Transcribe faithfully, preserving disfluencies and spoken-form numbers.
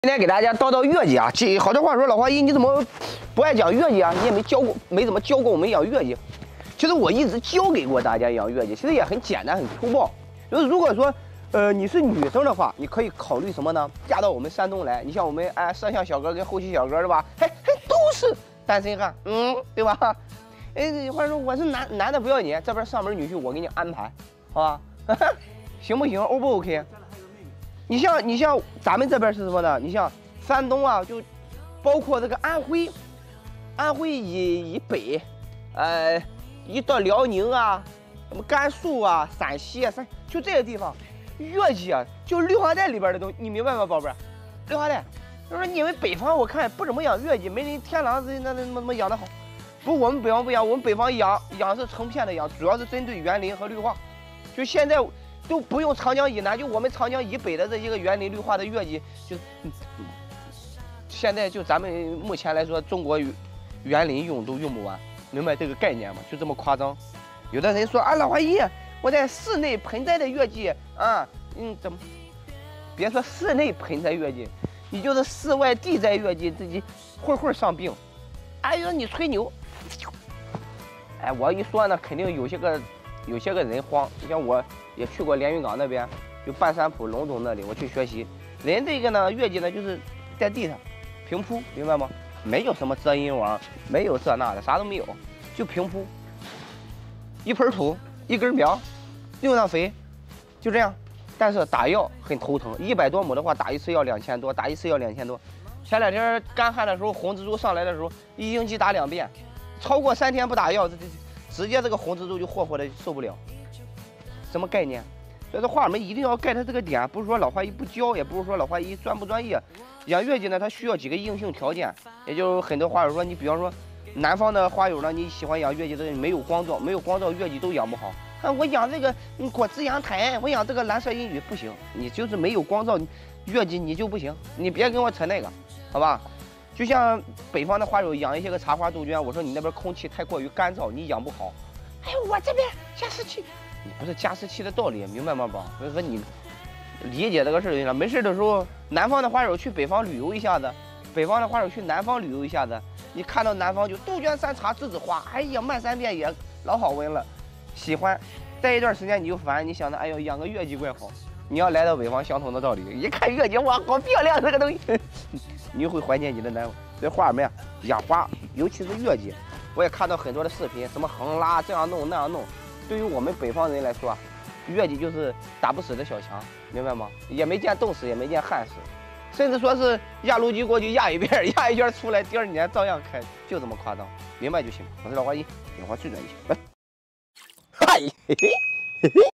今天给大家叨叨月季啊，这好多话说老华姨你怎么不爱讲月季啊？你也没教过，没怎么教过我们养月季。其实我一直教给过大家养月季，其实也很简单，很粗暴。就是如果说，呃，你是女生的话，你可以考虑什么呢？嫁到我们山东来，你像我们哎，摄像小哥跟后期小哥是吧？还还都是单身汉，嗯，对吧？哎，或者说我是男男的不要紧，这边上门女婿我给你安排，好吧？行不行 ？O 不 OK？ 你像你像咱们这边是什么呢？你像山东啊，就包括这个安徽，安徽以以北，呃，一到辽宁啊，什么甘肃啊、陕西啊，山就这些地方，月季啊，就绿化带里边的东西，你明白吗，宝贝儿？绿化带，就是你们北方我看不怎么养月季，没人天狼那那那么么养的好。不，我们北方不养，我们北方养养是成片的养，主要是针对园林和绿化。就现在。都不用长江以南，就我们长江以北的这些个园林绿化的月季，就、嗯、现在就咱们目前来说，中国园林用都用不完，明白这个概念吗？就这么夸张。有的人说啊，老华姨，我在室内盆栽的月季啊，嗯，怎么？别说室内盆栽月季，你就是室外地栽月季，自己会会上病。哎呦，你吹牛！哎，我一说呢，肯定有些个。有些个人慌，你像我也去过连云港那边，就半山铺龙总那里，我去学习。人这个呢，月季呢就是在地上平铺，明白吗？没有什么遮阴网，没有这那的，啥都没有，就平铺。一盆土，一根苗，用上肥，就这样。但是打药很头疼，一百多亩的话，打一次药两千多，打一次药两千多。前两天干旱的时候，红蜘蛛上来的时候，一星期打两遍，超过三天不打药，这这。直接这个红蜘蛛就霍霍的受不了，什么概念？所以说话我们一定要 get 这个点，不是说老华姨不教，也不是说老华姨专不专业。养月季呢，它需要几个硬性条件，也就是很多花友说，你比方说南方的花友呢，你喜欢养月季的没有光照，没有光照月季都养不好。啊，我养这个果子阳台，我养这个蓝色阴雨不行，你就是没有光照，月季你就不行，你别跟我扯那个，好吧？就像北方的花友养一些个茶花杜鹃，我说你那边空气太过于干燥，你养不好。哎，我这边加湿器，你不是加湿器的道理，明白吗，宝？所以说你理解这个事儿了。没事的时候，南方的花友去北方旅游一下子，北方的花友去南方旅游一下子，你看到南方就杜鹃山茶栀子花，哎呀，漫山遍野，老好闻了，喜欢。待一段时间你就烦，你想着，哎呦，养个月季怪好。你要来到北方，相同的道理，一看月季，哇，好漂亮这个东西。你会怀念你的南方。所以花友们啊，养花，尤其是月季，我也看到很多的视频，什么横拉这样弄那样弄。对于我们北方人来说啊，月季就是打不死的小强，明白吗？也没见冻死，也没见旱死，甚至说是压路机过去压一遍，压一圈出来，第二年照样开，就这么夸张，明白就行。我是老华姨，养花最专业。嗨，嘿嘿嘿嘿。